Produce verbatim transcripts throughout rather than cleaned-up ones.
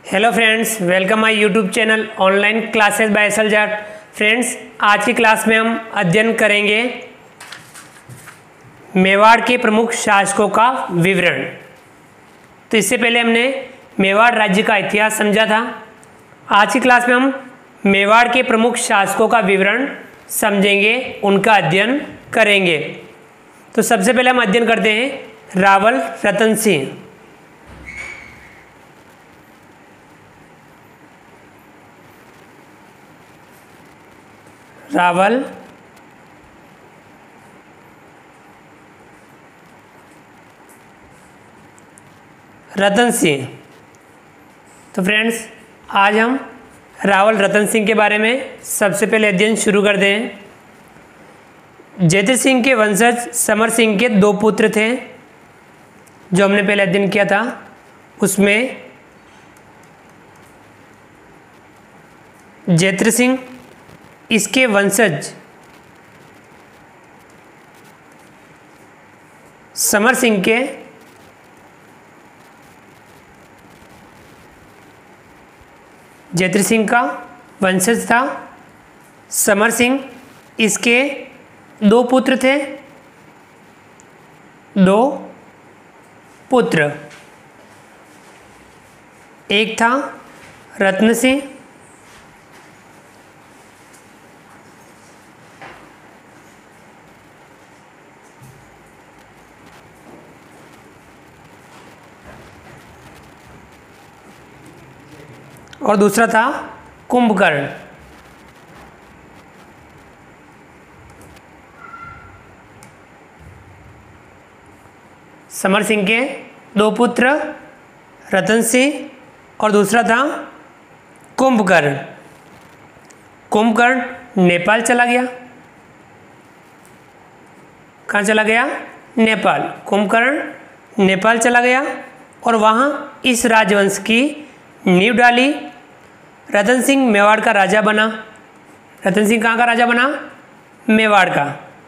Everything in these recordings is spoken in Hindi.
Hello friends, welcome my YouTube channel online classes by S L Jat. Friends, आज की क्लास में हम अध्ययन करेंगे मेवाड़ के प्रमुख शासकों का विवरण। तो इससे पहले हमने मेवाड़ राज्य का इतिहास समझा था। आज की क्लास में हम मेवाड़ के प्रमुख शासकों का विवरण समझेंगे, उनका अध्ययन करेंगे। तो सबसे पहले हम अध्ययन करते हैं रावल रतन सिंह। रावल रतन सिंह। तो फ्रेंड्स, आज हम रावल रतन सिंह के बारे में सबसे पहले अध्ययन शुरू करते हैं। जयद्रथ सिंह के वंशज समर सिंह के दो पुत्र थे, जो हमने पहले अध्ययन किया था। उसमें जयद्रथ सिंह, इसके वंशज समर सिंह के जयद्रथ सिंह का वंशज था समर सिंह। इसके दो पुत्र थे, दो पुत्र। एक था रत्न सिंह, और दूसरा था कुंभकर्ण। समर सिंह के दो पुत्र रतन सिंह और दूसरा था कुंभकर्ण। कुंभकर्ण नेपाल चला गया। कहाँ चला गया? नेपाल। कुंभकर्ण नेपाल चला गया और वहाँ इस राजवंश की नींव डाली। रतन सिंह मेवाड़ का राजा बना। रतन सिंह कहाँ का राजा बना? मेवाड़ का।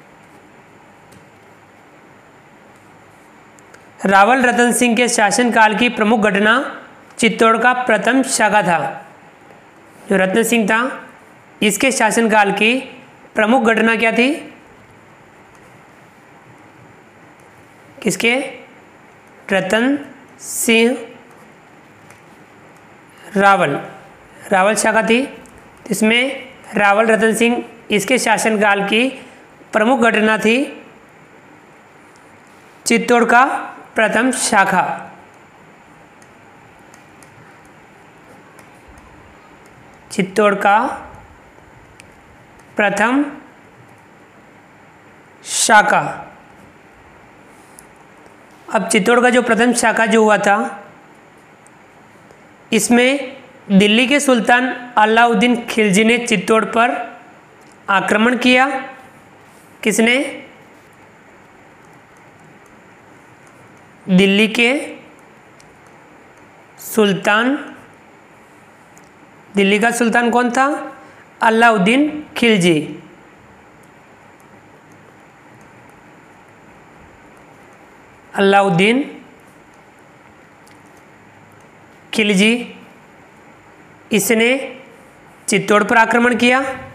रावल रतन सिंह के शासनकाल की प्रमुख घटना चित्तौड़ का प्रथम शाखा था। जो रतन सिंह था, इसके शासनकाल की प्रमुख घटना क्या थी? किसके? रतन सिंह रावल रावल शाखा थी। इसमें रावल रतन सिंह, इसके शासनकाल की प्रमुख घटना थी चित्तौड़ का प्रथम शाखा। चित्तौड़ का प्रथम शाखा। अब चित्तौड़ का जो प्रथम शाखा जो हुआ था, इसमें दिल्ली के सुल्तान अलाउद्दीन खिलजी ने चित्तौड़ पर आक्रमण किया। किसने? दिल्ली के सुल्तान। दिल्ली का सुल्तान कौन था? अलाउद्दीन खिलजी। अलाउद्दीन खिलजी, इसने चित्तौड़ पर आक्रमण किया।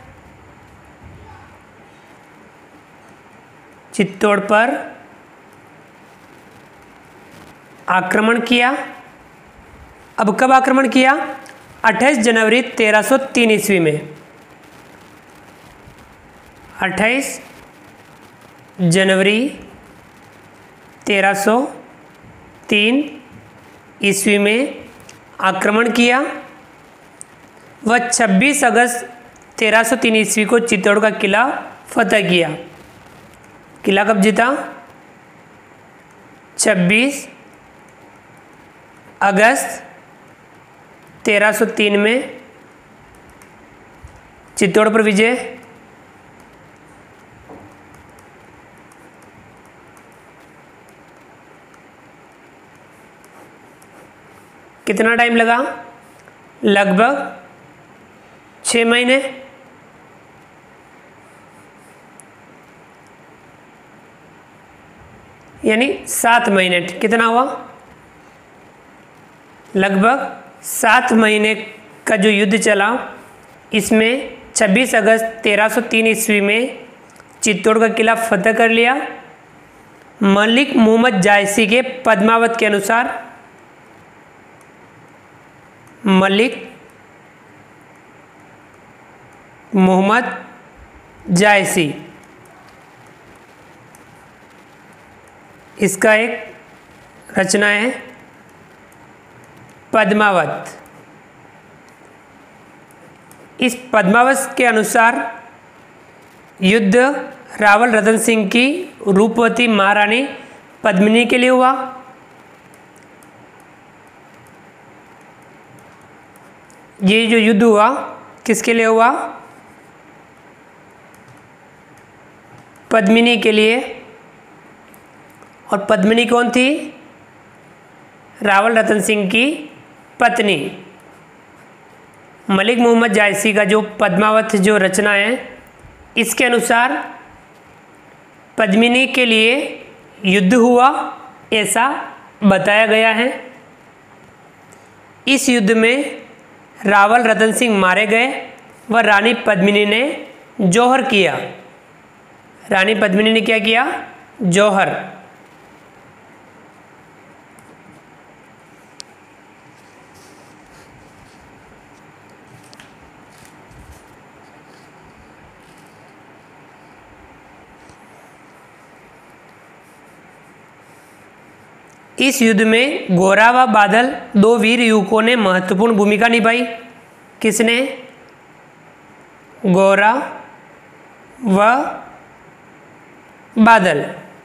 चित्तौड़ पर आक्रमण किया। अब कब आक्रमण किया? अट्ठाईस जनवरी तेरह सौ तीन ईस्वी में। अट्ठाईस जनवरी तेरह सौ तीन ईस्वी में आक्रमण किया। वह छब्बीस अगस्त तेरह सौ तीन ईस्वी को चित्तौड़ का किला फतह किया। किला कब जीता? छब्बीस अगस्त तेरह सौ तीन में चित्तौड़ पर विजय। कितना टाइम लगा? लगभग छः महीने। यानी सात महीने। कितना हुआ? लगभग सात महीने का जो युद्ध चला, इसमें छब्बीस अगस्त तेरह सौ तीन ईस्वी में चित्तौड़ का किला फतह कर लिया। मलिक मोहम्मद जायसी के पद्मावत के अनुसार मलिक मोहम्मद जायसी इसका एक रचना है पद्मावत। इस पद्मावत के अनुसार युद्ध रावल रतन सिंह की रूपवती महारानी पद्मिनी के लिए हुआ। ये जो युद्ध हुआ किसके लिए हुआ? पद्मिनी के लिए। और पद्मिनी कौन थी? रावल रतन सिंह की पत्नी। मलिक मोहम्मद जायसी का जो पद्मावत जो रचना है, इसके अनुसार पद्मिनी के लिए युद्ध हुआ ऐसा बताया गया है। इस युद्ध में रावल रतन सिंह मारे गए व रानी पद्मिनी ने जौहर किया। रानी पद्मिनी ने क्या किया? जौहर। इस युद्ध में गोरा व बादल दो वीर युवकों ने महत्वपूर्ण भूमिका निभाई। किसने? गोरा व बादल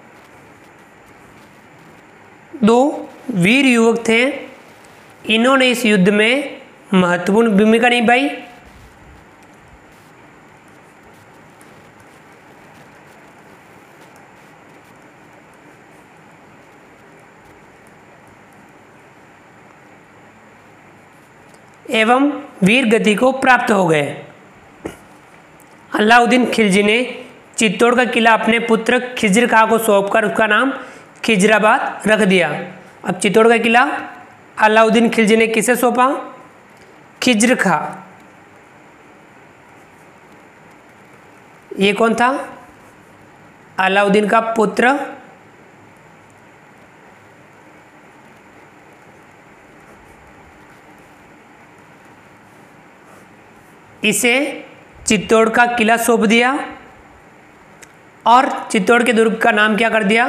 दो वीर युवक थे। इन्होंने इस युद्ध में महत्वपूर्ण भूमिका निभाई। एवं वीर गति को प्राप्त हो गए। अलाउद्दीन खिलजी ने चित्तौड़ का किला अपने पुत्र खिज्र खां को सौंपकर उसका नाम खिजराबाद रख दिया। अब चित्तौड़ का किला अलाउद्दीन खिलजी ने किसे सौंपा? खिज्र खां। ये कौन था? अलाउद्दीन का पुत्र। इसे चित्तौड़ का किला सौंप दिया और चित्तौड़ के दुर्ग का नाम क्या कर दिया?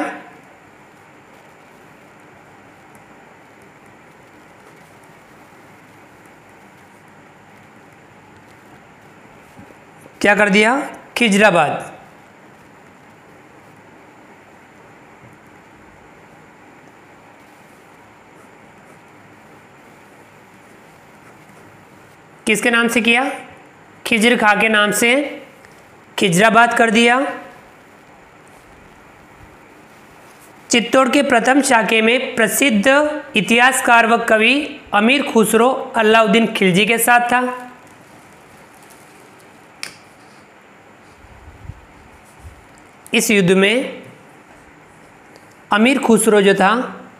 क्या कर दिया? खिजराबाद। किसके नाम से किया? खिज्र खां के नाम से खिजराबाद कर दिया। चित्तौड़ के प्रथम शाखे में प्रसिद्ध इतिहासकार व कवि अमीर खुसरो अलाउद्दीन खिलजी के साथ था। इस युद्ध में अमीर खुसरो जो था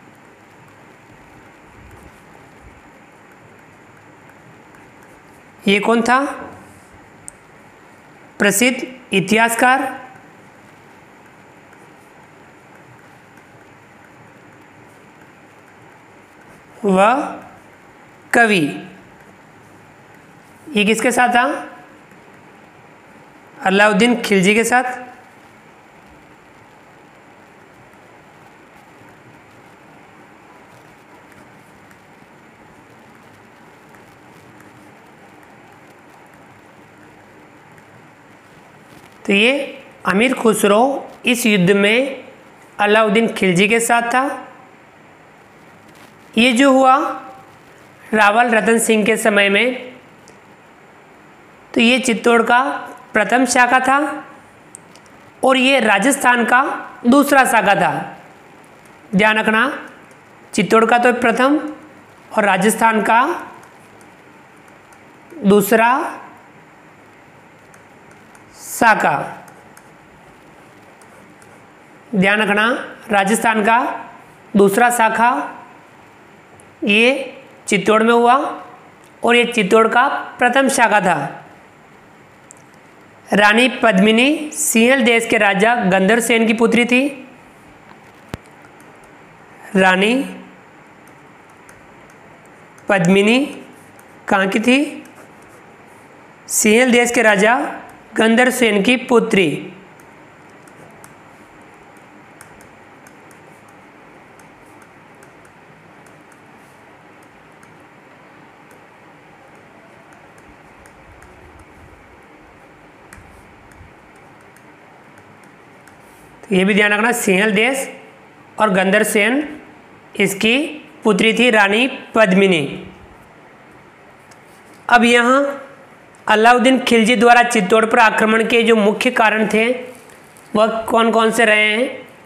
ये कौन था? प्रसिद्ध इतिहासकार व कवि। ये किसके साथ था? अलाउद्दीन खिलजी के साथ। तो ये अमीर खुसरो इस युद्ध में अलाउद्दीन खिलजी के साथ था। ये जो हुआ रावल रतन सिंह के समय में, तो ये चित्तौड़ का प्रथम शाखा था और ये राजस्थान का दूसरा शाखा था। ध्यान रखना, चित्तौड़ का तो प्रथम और राजस्थान का दूसरा शाखा। ध्यान रखना, राजस्थान का दूसरा शाखा ये चित्तौड़ में हुआ और ये चित्तौड़ का प्रथम शाखा था। रानी पद्मिनी सिंहल देश के राजा गंधर्व सेन की पुत्री थी। रानी पद्मिनी कहाँ की थी? सिंहल देश के राजा गंधर्व सेन की पुत्री। तो ये भी ध्यान रखना, सिंहल देश और गंधर्व सेन इसकी पुत्री थी रानी पद्मिनी। अब यहाँ अलाउद्दीन खिलजी द्वारा चित्तौड़ पर आक्रमण के जो मुख्य कारण थे वह कौन कौन से रहे हैं?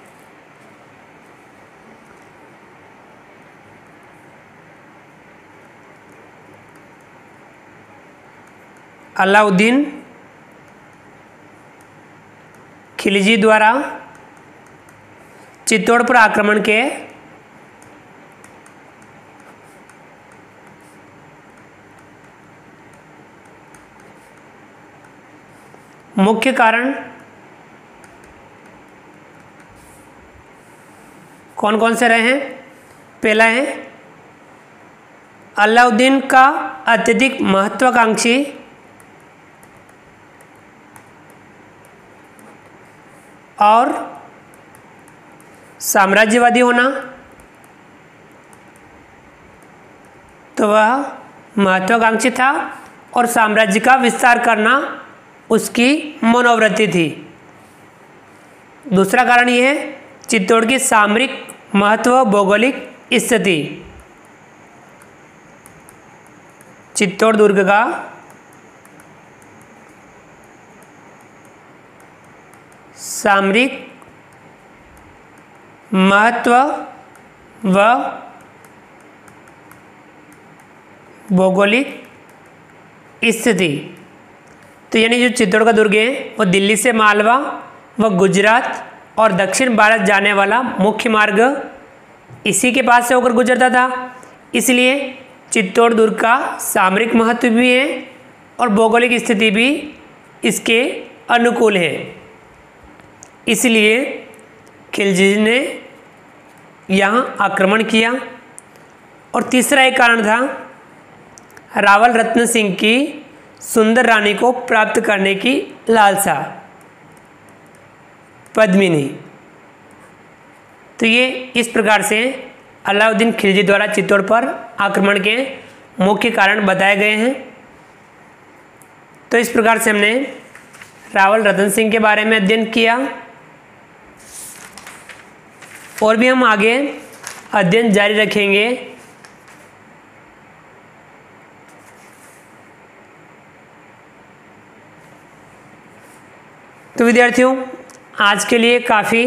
अलाउद्दीन खिलजी द्वारा चित्तौड़ पर आक्रमण के मुख्य कारण कौन कौन से रहे हैं? पहला है अलाउद्दीन का अत्यधिक महत्वाकांक्षी और साम्राज्यवादी होना। तो वह महत्वाकांक्षी था और साम्राज्य का विस्तार करना उसकी मनोवृत्ति थी। दूसरा कारण यह है चित्तौड़ की सामरिक महत्व, भौगोलिक स्थिति। चित्तौड़ दुर्ग का सामरिक महत्व व भौगोलिक स्थिति। तो यानी जो चित्तौड़ का दुर्ग है वो दिल्ली से मालवा व गुजरात और दक्षिण भारत जाने वाला मुख्य मार्ग इसी के पास से होकर गुजरता था। इसलिए चित्तौड़ दुर्ग का सामरिक महत्व भी है और भौगोलिक स्थिति भी इसके अनुकूल है। इसलिए खिलजी ने यहाँ आक्रमण किया। और तीसरा एक कारण था रावल रत्न सिंह की सुंदर रानी को प्राप्त करने की लालसा, पद्मिनी। तो ये इस प्रकार से अलाउद्दीन खिलजी द्वारा चित्तौड़ पर आक्रमण के मुख्य कारण बताए गए हैं। तो इस प्रकार से हमने रावल रतन सिंह के बारे में अध्ययन किया और भी हम आगे अध्ययन जारी रखेंगे। तो विद्यार्थियों, आज के लिए काफ़ी।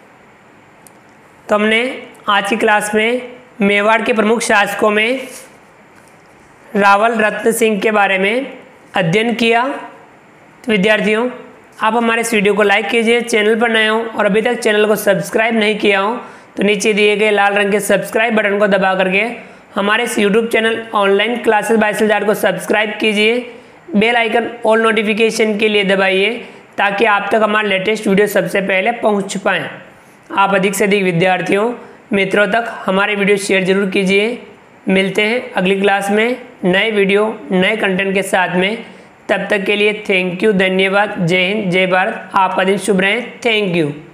तो हमने आज की क्लास में मेवाड़ के प्रमुख शासकों में रावल रत्न सिंह के बारे में अध्ययन किया। तो विद्यार्थियों, आप हमारे इस वीडियो को लाइक कीजिए, चैनल पर नए हो और अभी तक चैनल को सब्सक्राइब नहीं किया हो तो नीचे दिए गए लाल रंग के सब्सक्राइब बटन को दबा करके हमारे इस YouTube channel online classes by सिलजार को सब्सक्राइब कीजिए। बेल आइकन ऑल नोटिफिकेशन के लिए दबाइए ताकि आप तक हमारा लेटेस्ट वीडियो सबसे पहले पहुंच पाएँ। आप अधिक से अधिक विद्यार्थियों मित्रों तक हमारे वीडियो शेयर जरूर कीजिए। मिलते हैं अगली क्लास में नए वीडियो नए कंटेंट के साथ में। तब तक के लिए थैंक यू, धन्यवाद, जय हिंद, जय भारत। आपका दिन शुभ रहे। Thank you.